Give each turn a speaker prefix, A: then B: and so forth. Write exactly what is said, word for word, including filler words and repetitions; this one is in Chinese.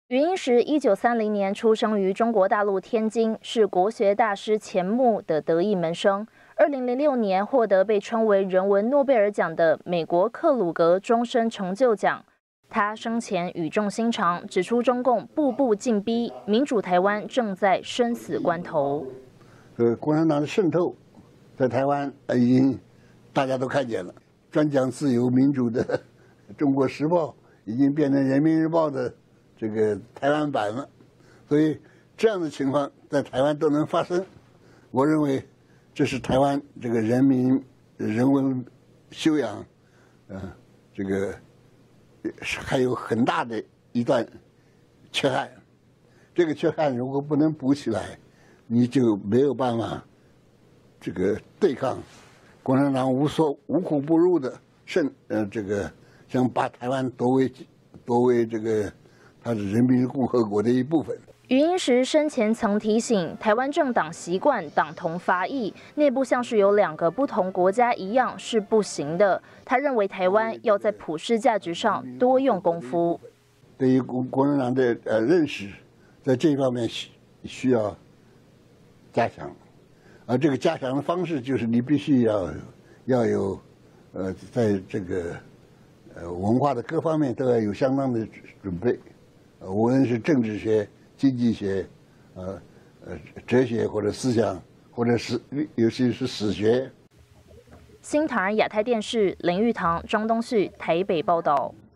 A: 余英时一九三零年出生于中国大陆天津，是国学大师钱穆的得意门生。二零零六年获得被称为人文诺贝尔奖的美国克鲁格终身成就奖。他生前语重心长，指出中共步步进逼，民主台湾正在生死关头。
B: 呃，共产党的渗透在台湾已经大家都看见了，专讲自由民主的《中国时报》已经变成《人民日报》的这个台湾版了，所以这样的情况在台湾都能发生，我认为这是台湾这个人民人文修养，呃，这个还有很大的一段缺憾。这个缺憾如果不能补起来，你就没有办法这个对抗共产党无所无孔不入的渗呃这个想把台湾夺为夺为这个。它是人民共和国的一部分。
A: 余英时生前曾提醒，台湾政党习惯党同伐异，内部像是有两个不同国家一样是不行的。他认为台湾要在普世价值上多用功夫。
B: 对于共共产党的呃认识，在这方面需需要加强，而这个加强的方式就是你必须要要有呃在这个呃文化的各方面都要有相当的准备。呃，无论是政治学、经济学，呃呃，哲学或者思想，或者是尤其是史学。
A: 新唐人亚太电视林玉堂、张东旭台北报道。